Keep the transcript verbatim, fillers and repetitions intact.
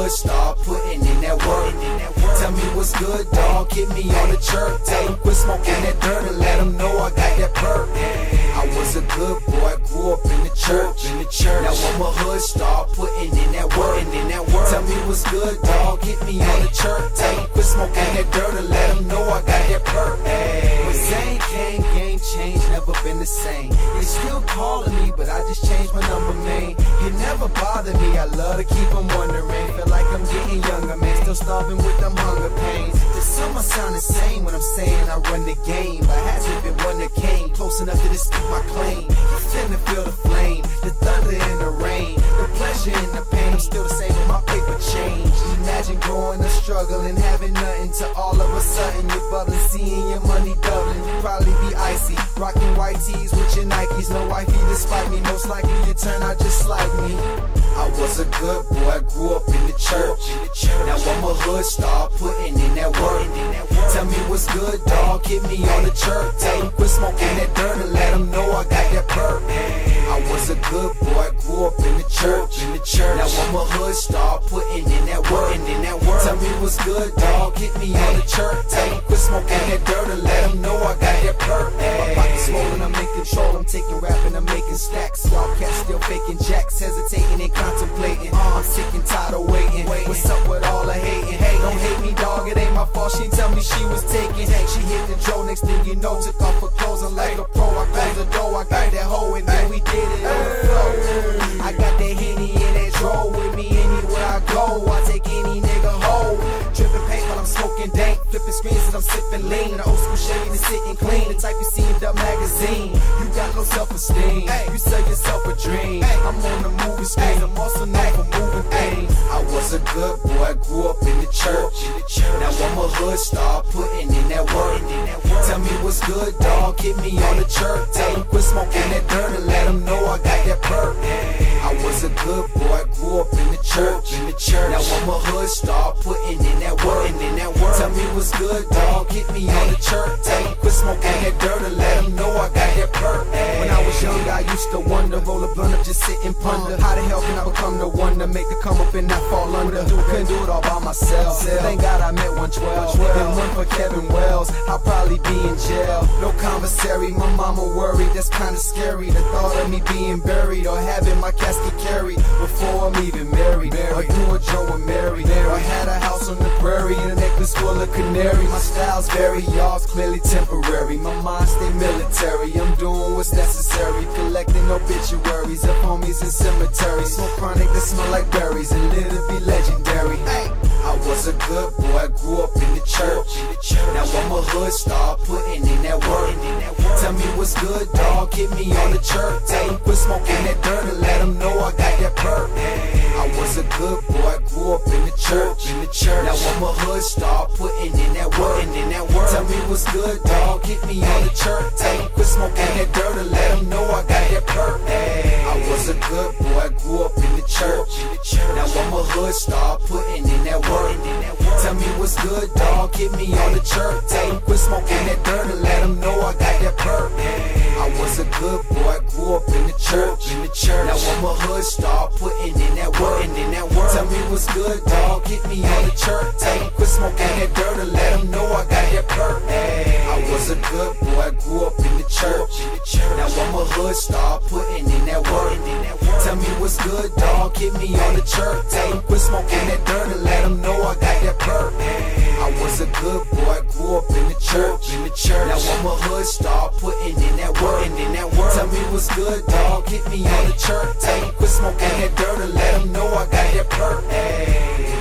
hood, start putting in that work. Tell me what's good, dog, get me on the chirp. Tell them quit smoking that dirt and let them know I got that perk. I was a good boy, grew up in the church. In the church. Now I'm a hood, start putting in that work. In that work. Tell me what's good, dog, get me on the chirp. Tell them quit smoking that dirt and let them know I got that perk. When Zane came, game changed, never been the same. They still calling me, but I just changed my number, man. It never bothered me, I love to keep them wondering. Feel like I'm getting younger, man, still starving with them hunger pains. The summer sound insane when I'm saying I run the game, but hasn't been one that came close enough to dispute my claim. You finna feel the flame, the thunder and the rain, the pleasure and the pain. I'm still the same with my paper change. Imagine growing up struggling, having nothing, to all of a sudden you're bubbling, seeing your money doubling. You probably be icy, rocking white tees with your Nikes. No wifey despite me, most likely you turn out just like me. I was a good boy, grew up in the church. Now I'm a hood, start putting in that work. Tell me what's good, dog, get me on the chirp. Tell them quit smoking that dirt and let them know I got that perk. I was a good boy, grew up in the church. Now I'm a hood, start putting in that work. Tell me what's good, dog, get me on the chirp. Tell them quit smoking that dirt and let them know I got that perk. My pocket's swollen, I'm in control, I'm taking rap and I'm making stacks. Y'all cats still faking jacks, hesitating and contemplating. I'm sick and tired of waiting. What's up with all the hating? Hey, don't hate me, dog, it ain't my fault. She tell me she was taking. She hit the Joe, next thing you know, took off her clothes. I'm like a pro, I closed the door, I got that hoe, and then we did it on the floor. I got that Henny in that drawer with me anywhere I go. I take any nigga hoe. Dripping paint while I'm smoking dank, flipping screens as I'm sipping lean. The old school shade is sitting clean, the type you see in the magazine. You got no self-esteem, you sell yourself a dream. I'm on the movie screen, I'm also known for moving things. I was a good boy, grew up in the church. Now I'm a hood, start putting in that work. Tell me what's good, dog, get me on the chirp. Tell them quit smoking that dirt and let them know I got that perk. I was a good boy, grew up in the church. Now I'm a hood, start putting in that work. Tell me what's good, dog, get me on the chirp. Tell them quit smoking that dirt and let them know I got that perk. When I was young, I used to wonder, roll a blunt up, just sit and ponder. How the hell can I become the one to make the come up and not fall under? Couldn't do it all by myself. Thank God I met one twelve. And one for Kevin Wells, I'll probably be in jail. No commissary, my mama worried, that's kinda scary. The thought of me being buried or having my casket carried before I'm even married. Or doing Joe and Mary. Or had a house on the prairie and a necklace full of canary. My style's very, y'all's clearly temporary. My mind stay military, I'm doing what's necessary. Collecting obituaries of homies in cemeteries. Smoke chronic that smell like berries and live to be legendary. I was a good boy, grew up in the church. Now I'm a hood, start putting in that work. Tell me what's good, dog, get me on the chirp. Tell them quit smoking that dirt and let them know I got that perk. I was a good boy, grew up in the church. Now I'm a hood, start putting in that work. Tell me what's good, dog, get me on the chirp. Tell them quit smoking that dirt and let them know I got that perk. I was a good boy, grew up in the church. Now I'm a hood, start putting in that work. Tell me what's good, dog, get me on the chirp. Tell them quit smoking that dirt and let them know I got that perk. I was a good boy, grew up in the church. Now I'm a hood, start putting in that work. Tell me what's good, dog, get me on the chirp. Tell them quit smoking that dirt and let them know I got that perk. I was a good boy, grew up in the church. Now I'm a hood, start putting in that work. Tell me what's good, dog, get me on the chirp. Tell them quit smoking that dirt and let them know I got that perk. I was a good boy, grew up in the church. Now I'm a hood, start putting in that work. Tell me what's good, dog, get me on the chirp. Tell them quit smoking that dirt and let them know I got that perk.